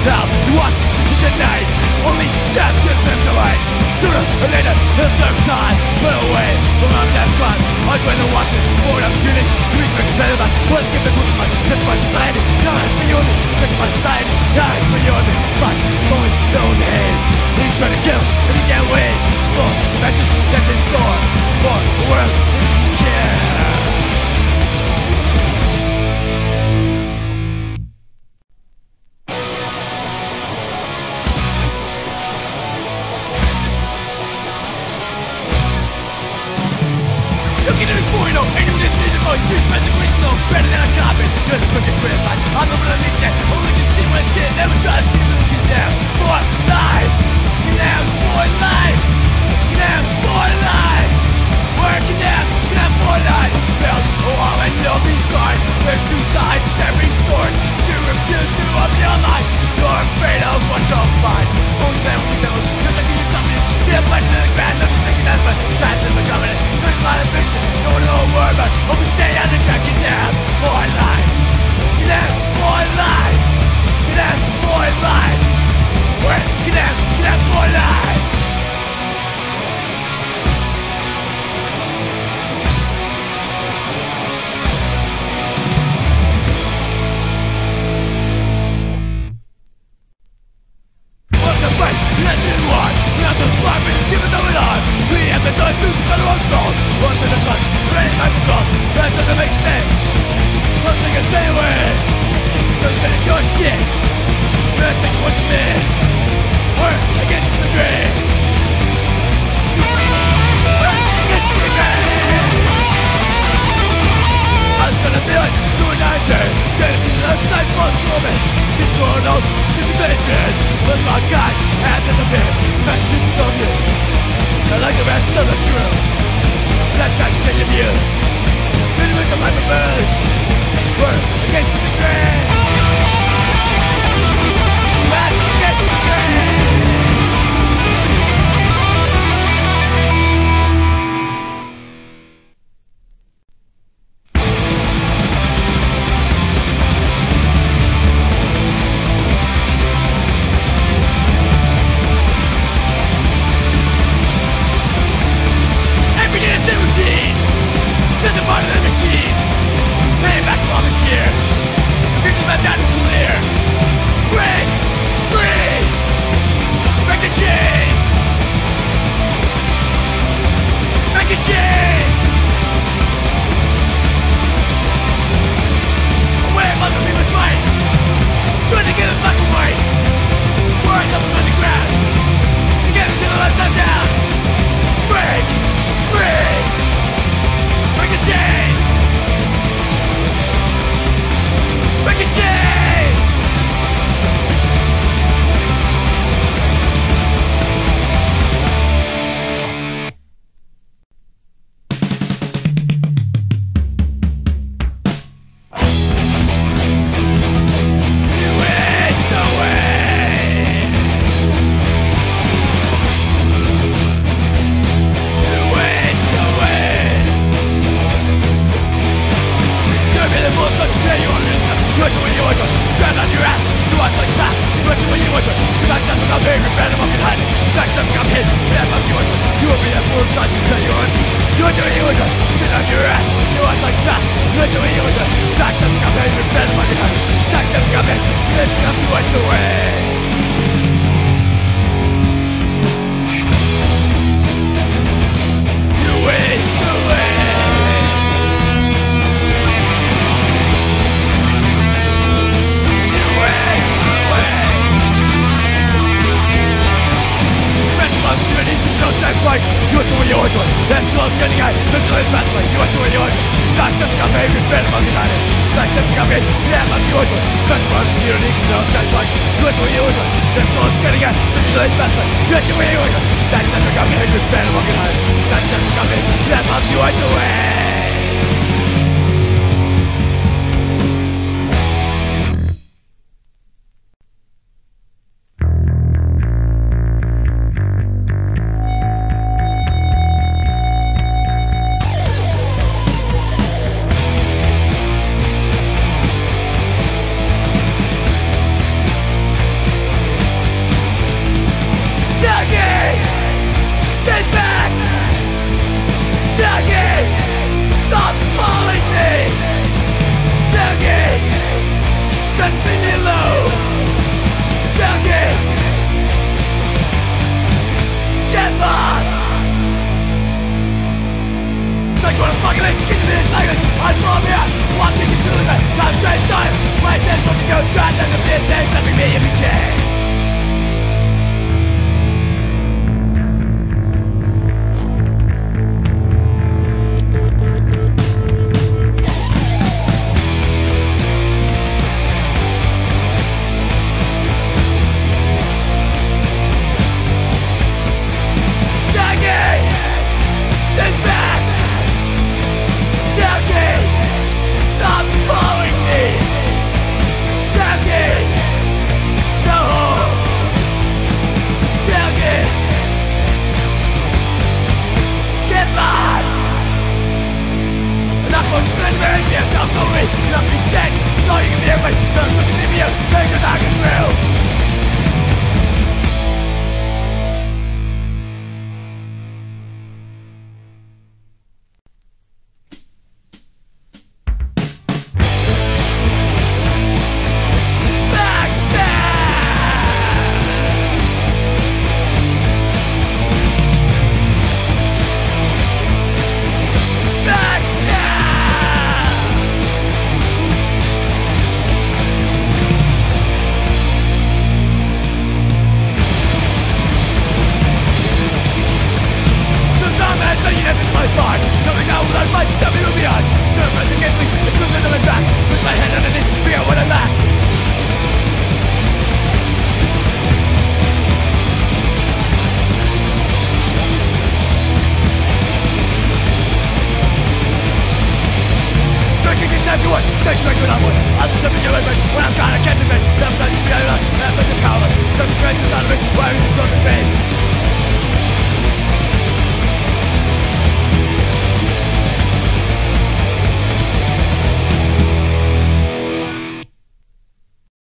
Now he wants to tonight. Only death gives him delight. Sooner or later he'll serve time. Put away from our death squad. Always when they're watching for an opportunity to be rich better than what's given to us just by society. Now it's for you and me, just by society. Now it's for you and me, but it's only known hate. He's trying to kill and he can't wait for the vengeance that's in store for the world that care. He's presidential, better than a copy. Just quick and criticize. I'm the one that leads it. Only can see my skin. Never try to see me looking down. For life, condemned for life, condemned for life. We're condemned for life. Build a wall and no be sorry. Where suicide is every sword. To refuse to open your life. You're afraid of what you'll find. Only then we know. Cause I see you something. Get a button in the ground. Not just thinking that, but trying to become it. There's a lot of vision. No one know a word, but hope you stay on the track. Get down for life. Get down for life. Get down for life. Get down for life. me a self-glory. You have me dead, so you can be away. So I'm supposed to leave you, take us out and through. Coming out without fight, tell me who beyond. Turn friends against me, it's good to look back. With my head underneath, figure out what I lack. Drinking is natural, take strength when I'm wood. I'll just step in your limit when I'm trying to catch a bit.